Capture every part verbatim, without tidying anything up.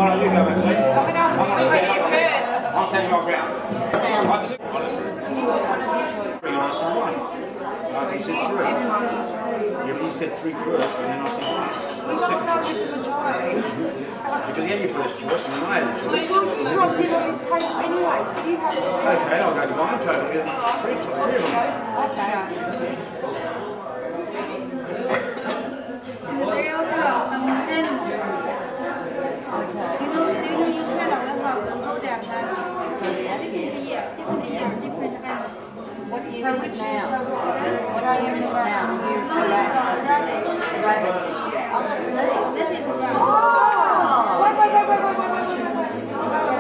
on, you go, actually. I'm going to have to I'm you first. I'll stand your ground. Three last time, one. I think you said three. Yeah, but you said three first, and then I said one. You don't know the majority. Because you had your first choice, and then I had a choice. Well, you dropped it on his table anyway, so you have to... Okay, I'll go to my table. Three, three of them. Okay. What year is it now? What year is it now? The year of the rabbit. Rabbit this year. Oh, that's nice. That is a Oh! Wait, wait, wait, wait, wait, wait, wait, wait, wait, wait.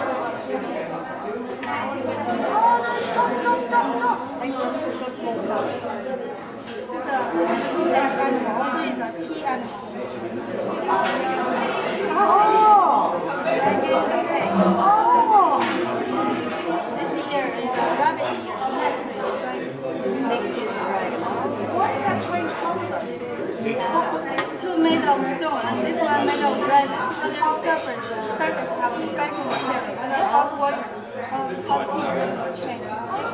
Oh, no, stop, stop, stop, stop. Hang on, she's got more colours. It's a food animal, also it's a tea animal. Oh! Oh! This year is a rabbit year, next is a dragon. Next year's a dragon. Why did that change color? It's two made of stone and this one made of dragon. So their surface, surface have a sky blue material and the hot water, uh, hot tea will change.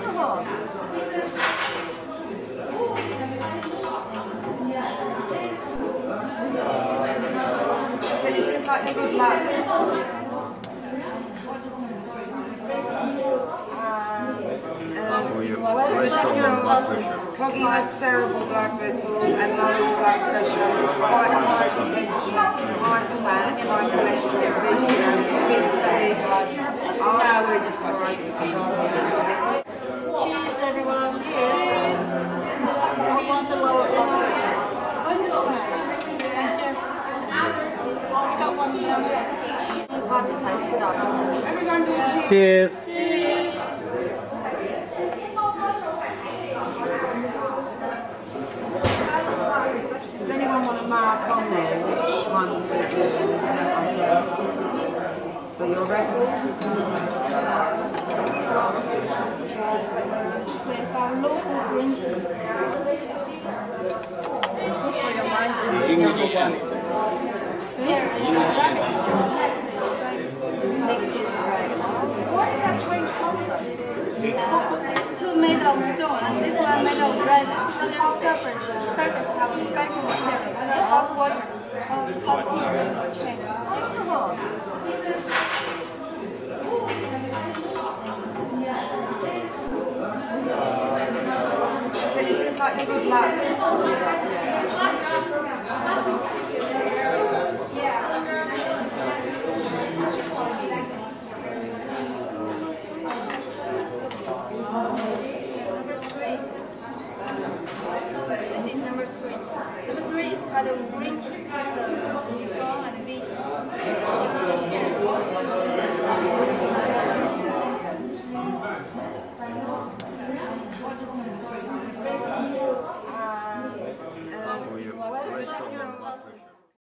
So this is like the good luck. Foggy with cerebral blood vessels and low blood pressure, quite high tension, high fat, high cholesterol, obesity, I would describe it. Cheers everyone, cheers. I want a lower blood pressure. It's hard to taste it up. Everyone do cheers. Cheers. Cheers. Does anyone want to mark on there which ones we're doing for your record? So it's our local green tea. We don't mind this is number one, is it? Here is a rabbit year, next is a dragon. Next year's a dragon. Why did that change color? It's two made of stone and this one made of dragon. So their surface, surface have a sky blue material and the hot water, uh, hot tea will change. So this is like the good luck.